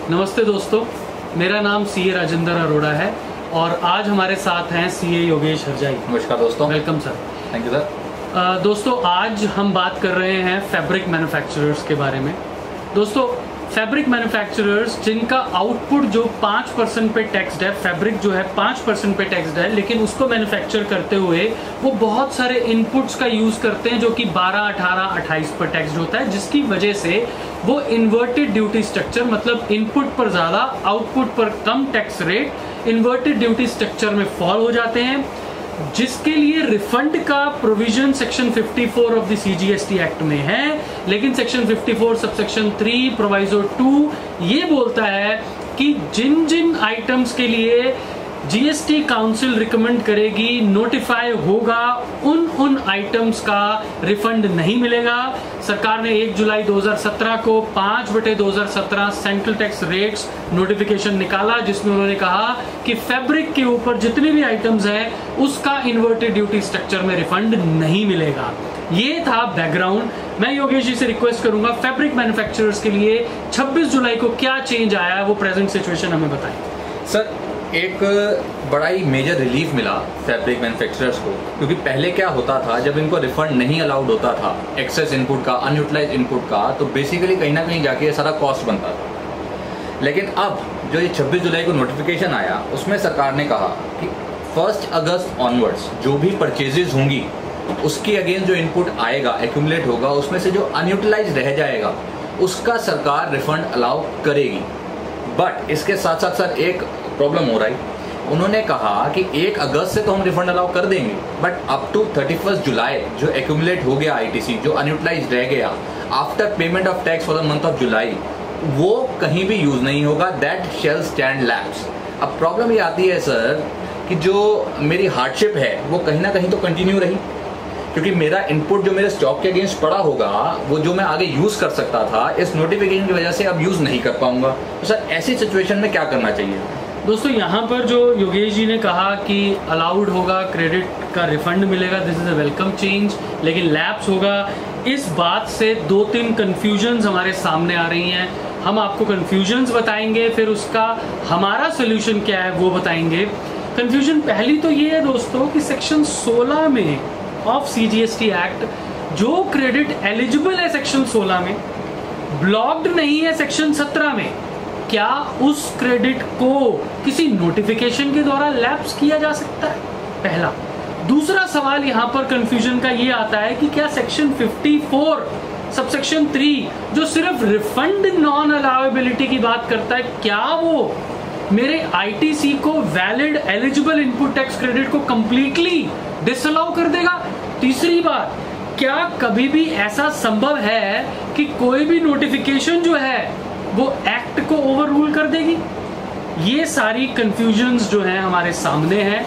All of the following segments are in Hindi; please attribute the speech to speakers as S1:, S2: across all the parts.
S1: नमस्ते दोस्तों, मेरा नाम सीए राजेंद्र अरोड़ा है और आज हमारे साथ हैं सीए योगेश हरजाई।
S2: नमस्कार दोस्तों।
S1: Welcome sir.
S2: Thank you sir.
S1: दोस्तों, आज हम बात कर रहे हैं फैब्रिक मैन्युफैक्चरर्स के बारे में। दोस्तों, फैब्रिक मैन्युफैक्चरर्स जिनका आउटपुट जो 5% पे टैक्सड है, फैब्रिक जो है 5% पे टैक्सड है, लेकिन उसको मैन्युफैक्चर करते हुए वो बहुत सारे इनपुट्स का यूज करते हैं जो कि 12, 18, 28 पर टैक्सड होता है, जिसकी वजह से वो इन्वर्टेड ड्यूटी स्ट्रक्चर, मतलब इनपुट पर ज्यादा आउटपुट पर कम tax rate, inverted duty structure में फॉल हो जाते हैं, जिसके लिए रिफंड का provision section 54 of the CGST act में है। लेकिन सेक्शन 54 सबसेक्शन 3 प्रोवाइजो 2 ये बोलता है कि जिन जिन आइटम्स के लिए जीएसटी काउंसिल रिकमेंड करेगी, नोटिफाई होगा, उन आइटम्स का रिफंड नहीं मिलेगा। सरकार ने 1 जुलाई 2017 को 5/2017 सेंट्रल टैक्स रेट्स नोटिफिकेशन निकाला, जिसमें उन्होंने कहा कि फैब्रिक के ऊपर जितने भी आइटम्स हैं उसका इन्वर्टेड ड्यूटी स्ट्रक्चर में रिफंड नहीं मिलेगा। ये था बैकग्राउंड। मैं योगेश जी से रिक्वेस्ट करूंगा फैब्रिक मैन्युफैक्चरर्स के लिए 26 जुलाई को क्या चेंज आया है वो प्रेजेंट सिचुएशन हमें बताएं।
S2: सर, एक बड़ा ही मेजर रिलीफ मिला फैब्रिक मैन्युफैक्चरर्स को, क्योंकि पहले क्या होता था, जब इनको रिफंड नहीं अलाउड होता था एक्सेस इनपुट का, अनयूटिलाइज इनपुट का, तो बेसिकली कहीं ना कहीं जाके ये सारा कॉस्ट बनता था। लेकिन अब जो ये 26 जुलाई को नोटिफिकेशन आया, उसमें सरकार ने कहा कि 1 अगस्त ऑनवर्ड्स जो भी परचेजेज होंगी उसके अगेंस्ट जो इनपुट आएगा, एक्यूमुलेट होगा, उसमें से जो अनयूटिलाइज रह जाएगा उसका सरकार रिफंड अलाउ करेगी। बट इसके साथ साथ सर एक प्रॉब्लम हो रहा है। उन्होंने कहा कि 1 अगस्त से तो हम रिफंड अलाउ कर देंगे, बट अप टू 31 जुलाई जो एक्यूमुलेट हो गया आईटीसी, जो अनयूटिलाइज रह गया after payment of tax for the month of July, वो कहीं भी यूज नहीं होगा। That shall stand lapse. अब प्रॉब्लम ये आती है सर कि जो मेरी हार्डशिप है वो कहीं ना कहीं तो कंटिन्यू रही, क्योंकि मेरा इनपुट जो मेरे स्टॉक के अगेंस्ट पड़ा होगा, वो जो मैं आगे यूज कर सकता था, इस नोटिफिकेशन की वजह से अब यूज नहीं कर पाऊंगा। तो सर ऐसी सिचुएशन में क्या करना चाहिए?
S1: दोस्तों, यहाँ पर जो योगेश जी ने कहा कि अलाउड होगा, क्रेडिट का रिफंड मिलेगा, this is a welcome change, लेकिन लैप्स होगा, इस बात से 2-3 कंफ्यूजन्स हमारे सामने आ रही हैं। हम आपको कंफ्यूजन्स बताएंगे, फिर उसका हमारा सोल्यूशन क्या है वो बताएंगे। कंफ्यूजन पहली तो ये है दोस्तों कि सेक्शन 16 में ऑफ सीजीएसटी एक्ट जो क्रेडिट एलिजिबल है सेक्शन 16 में, ब्लॉक्ड नहीं है सेक्शन 17 में। क्या उस क्रेडिट को किसी नोटिफिकेशन के द्वारा लैप्स किया जा सकता है? पहला। दूसरा सवाल यहां पर कंफ्यूजन का ये आता है कि क्या सेक्शन 54 सबसेक्शन 3 जो सिर्फ रिफंड नॉन अलाउएबिलिटी की बात करता है, क्या वो मेरे आईटीसी को valid eligible input tax credit को कंप्लीटली डिसअलाउ कर देगा? तीसरी बात, क्या कभी भी ऐसा संभव है कि कोई भी नोटिफिकेशन जो है वो एक्ट को ओवर रूल कर देगी? ये सारी कंफ्यूजन्स जो हैं हमारे सामने हैं।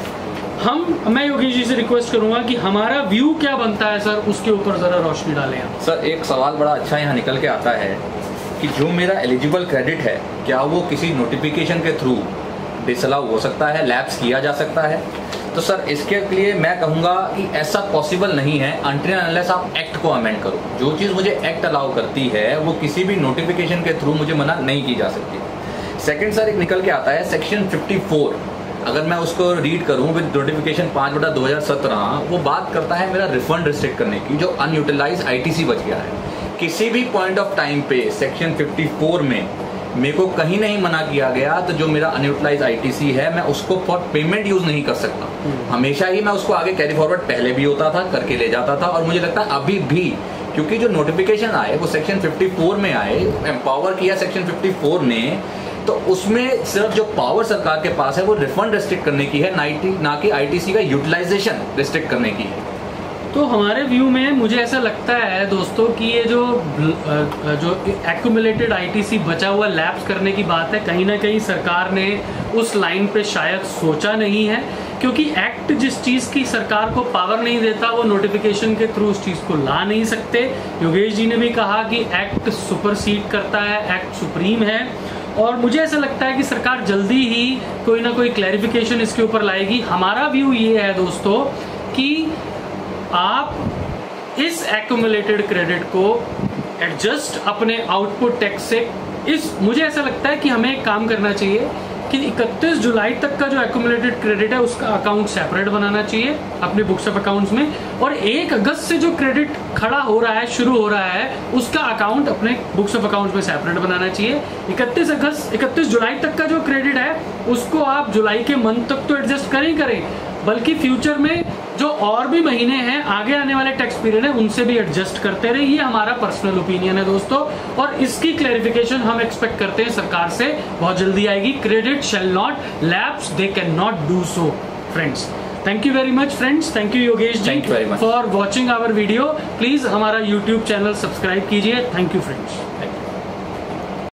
S1: मैं योगेश जी से रिक्वेस्ट करूंगा कि हमारा व्यू क्या बनता है सर, उसके ऊपर जरा रोशनी डालें आप।
S2: सर, एक सवाल बड़ा अच्छा यहाँ निकल के आता है कि जो मेरा एलिजिबल क्रेडिट है, क्या वो किसी नोटिफिकेशन के थ्रू डिसअलाउ हो सकता है, लैप्स किया जा सकता है? तो सर इसके लिए मैं कहूंगा कि ऐसा पॉसिबल नहीं है अनटिल अनलेस आप एक्ट को अमेंड करो। जो चीज़ मुझे एक्ट अलाउ करती है वो किसी भी नोटिफिकेशन के थ्रू मुझे मना नहीं की जा सकती। सेकंड सर, एक निकल के आता है सेक्शन 54, अगर मैं उसको रीड करूं विद नोटिफिकेशन 5/2017, वो बात करता है मेरा रिफंड रिस्ट्रिक्ट करने की, जो अनयूटिलाइज आईटीसी बच गया है। किसी भी पॉइंट ऑफ टाइम पे सेक्शन 54 में मेरे को कहीं नहीं मना किया गया तो जो मेरा अनयूटिलाइज आईटीसी है मैं उसको फॉर पेमेंट यूज नहीं कर सकता। हमेशा ही मैं उसको आगे कैरी फॉरवर्ड पहले भी होता था, करके ले जाता था, और मुझे लगता है अभी भी, क्योंकि जो नोटिफिकेशन आए वो सेक्शन 54 में आए, एम्पावर किया सेक्शन 54 ने, तो उसमें सिर्फ जो पावर सरकार के पास है वो रिफंड रिस्ट्रिक्ट करने की है, ना कि आईटीसी का यूटिलाइजेशन रिस्ट्रिक्ट करने की है।
S1: तो हमारे व्यू में मुझे ऐसा लगता है दोस्तों कि ये जो एक्यूमुलेटेड आईटीसी बचा हुआ लैप्स करने की बात है, कहीं ना कहीं सरकार ने उस लाइन पे शायद सोचा नहीं है, क्योंकि एक्ट जिस चीज़ की सरकार को पावर नहीं देता वो नोटिफिकेशन के थ्रू उस चीज़ को ला नहीं सकते। योगेश जी ने भी कहा कि एक्ट सुपरसीड करता है, एक्ट सुप्रीम है, और मुझे ऐसा लगता है कि सरकार जल्दी ही कोई ना कोई क्लैरिफिकेशन इसके ऊपर लाएगी। हमारा व्यू ये है दोस्तों कि आप इस एक्यूमुलेटेड क्रेडिट को एडजस्ट अपने आउटपुट टैक्स से मुझे ऐसा लगता है कि हमें एक काम करना चाहिए कि 31 जुलाई तक का जो एक्यूमुलेटेड क्रेडिट है उसका अकाउंट सेपरेट बनाना चाहिए अपने बुक्स ऑफ अकाउंट्स में, और 1 अगस्त से जो क्रेडिट खड़ा हो रहा है, शुरू हो रहा है, उसका अकाउंट अपने बुक्स ऑफ अकाउंट्स में सेपरेट बनाना चाहिए। 31 जुलाई तक का जो क्रेडिट है उसको आप जुलाई के मंथ तक तो एडजस्ट करें, बल्कि फ्यूचर में जो और भी महीने हैं, आगे आने वाले टैक्स पीरियड है, उनसे भी एडजस्ट करते रहे। ये हमारा पर्सनल ओपिनियन है दोस्तों, और इसकी क्लैरिफिकेशन हम एक्सपेक्ट करते हैं सरकार से बहुत जल्दी आएगी। Credit shall not lapse, they can not do so friends. Thank you very much friends, thank you Yogesh ji for watching our video. Please हमारा यूट्यूब चैनल सब्सक्राइब कीजिए। Thank you friends.